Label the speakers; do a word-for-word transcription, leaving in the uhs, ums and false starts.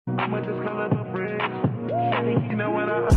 Speaker 1: I'ma just color the bridge. You know when I